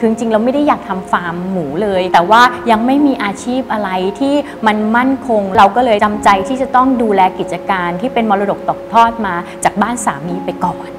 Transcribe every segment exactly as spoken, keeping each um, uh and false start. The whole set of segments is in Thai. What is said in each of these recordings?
คือจริงๆเราไม่ได้อยากทำฟาร์มหมูเลยแต่ว่ายังไม่มีอาชีพอะไรที่มันมั่นคงเราก็เลยจำใจที่จะต้องดูแลกิจการที่เป็นมรดกตกทอดมาจากบ้านสามีไปก่อน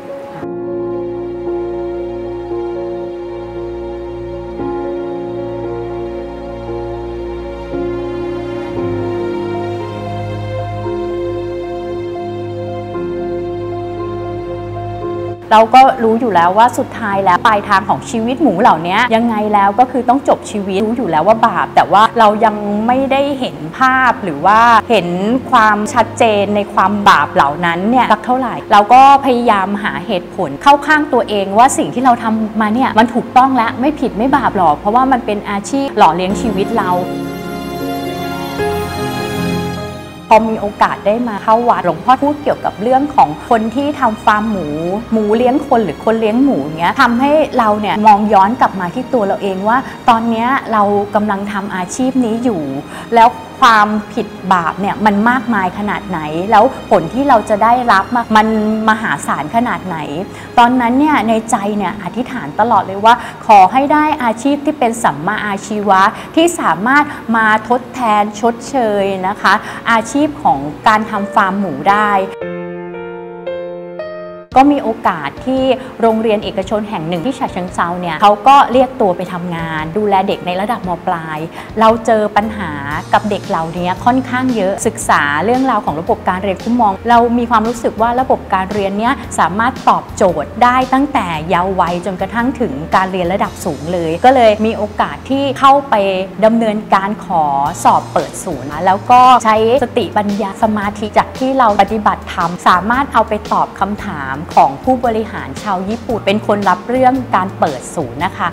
เราก็รู้อยู่แล้วว่าสุดท้ายแล้วปลายทางของชีวิตหมูเหล่านี้ยังไงแล้วก็คือต้องจบชีวิตรู้อยู่แล้วว่าบาปแต่ว่าเรายังไม่ได้เห็นภาพหรือว่าเห็นความชัดเจนในความบาปเหล่านั้นเนี่ยสักเท่าไหร่เราก็พยายามหาเหตุผลเข้าข้างตัวเองว่าสิ่งที่เราทำมาเนี่ยมันถูกต้องและไม่ผิดไม่บาปหรอกเพราะว่ามันเป็นอาชีพหล่อเลี้ยงชีวิตเราพอมีโอกาสได้มาเข้าวัดหลวงพ่อพูดเกี่ยวกับเรื่องของคนที่ทำฟาร์มหมูหมูเลี้ยงคนหรือคนเลี้ยงหมูเนี้ยทำให้เราเนี่ยมองย้อนกลับมาที่ตัวเราเองว่าตอนนี้เรากำลังทำอาชีพนี้อยู่แล้วความผิดบาปเนี่ยมันมากมายขนาดไหนแล้วผลที่เราจะได้รับมันมหาศาลขนาดไหนตอนนั้นเนี่ยในใจเนี่ยอธิษฐานตลอดเลยว่าขอให้ได้อาชีพที่เป็นสัมมาอาชีวะที่สามารถมาทดแทนชดเชยนะคะอาชีพของการทำฟาร์มหมูได้ก็มีโอกาสที่โรงเรียนเอกชนแห่งหนึ่งที่ฉะเชิงเทราเนี่ยเขาก็เรียกตัวไปทำงานดูแลเด็กในระดับม.ปลายเราเจอปัญหากับเด็กเหล่านี้ค่อนข้างเยอะศึกษาเรื่องราวของระบบการเรียนคุ้มมองเรามีความรู้สึกว่าระบบการเรียนเนี้ยสามารถตอบโจทย์ได้ตั้งแต่เยาว์วัยจนกระทั่งถึงการเรียนระดับสูงเลยก็เลยมีโอกาสที่เข้าไปดำเนินการขอสอบเปิดศูนย์แล้วก็ใช้สติปัญญาสมาธิจากที่เราปฏิบัติธรรมสามารถเอาไปตอบคำถามของผู้บริหารชาวญี่ปุ่นเป็นคนรับเรื่องการเปิดศูนย์นะคะ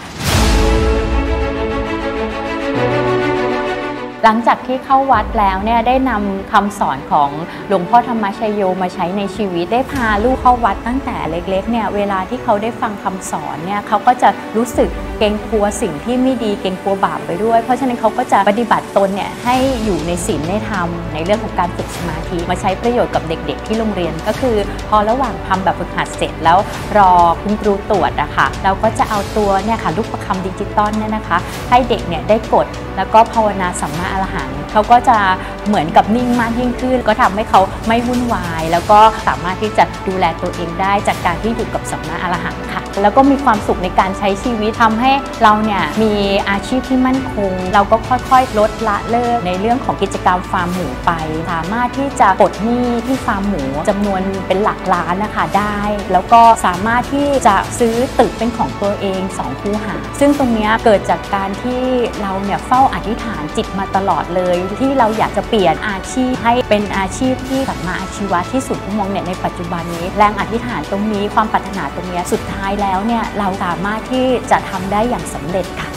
หลังจากที่เข้าวัดแล้วเนี่ยได้นำคำสอนของหลวงพ่อธรรมชโยมาใช้ในชีวิตได้พาลูกเข้าวัดตั้งแต่เล็กๆเนี่ยเวลาที่เขาได้ฟังคำสอนเนี่ยเขาก็จะรู้สึกเกรงกลัวสิ่งที่ไม่ดีเกรงกลัวบาปไปด้วยเพราะฉะนั้นเขาก็จะปฏิบัติตนเนี่ยให้อยู่ในศีลในธรรมในเรื่องของการฝึกสมาธิมาใช้ประโยชน์กับเด็กๆที่โรงเรียนก็คือพอระหว่างทำแบบฝึกหัดเสร็จแล้วรอคุณครูตรวจอะค่ะเราก็จะเอาตัวเนี่ยค่ะลูกประคำดิจิตอลเนี่ยนะคะให้เด็กเนี่ยได้กดแล้วก็ภาวนาสัมมาอรหังเขาก็จะเหมือนกับนิ่งมากยิ่งขึ้นก็ทำให้เขาไม่วุ่นวายแล้วก็สามารถที่จะดูแลตัวเองได้จากการที่อยู่กับสัมมาอรหังค่ะแล้วก็มีความสุขในการใช้ชีวิตทำให้เราเนี่ยมีอาชีพที่มั่นคงเราก็ค่อยๆลดละเลิกในเรื่องของกิจกรรมฟาร์มหมูไปสามารถที่จะปลดหนี้ที่ฟาร์มหมูจำนวนเป็นหลักล้านนะคะได้แล้วก็สามารถที่จะซื้อตึกเป็นของตัวเองสองคูหาซึ่งตรงนี้เกิดจากการที่เราเนี่ยเฝ้าอธิษฐานจิตมาตลอดเลยที่เราอยากจะเปลี่ยนอาชีพให้เป็นอาชีพที่สัมมาอาชีวะที่สุดมองเนี่ยในปัจจุบันนี้แรงอธิษฐานตรงนี้ความปรารถนาตรงนี้สุดท้ายแล้วเนี่ยเราสามารถที่จะทำได้อย่างสำเร็จค่ะ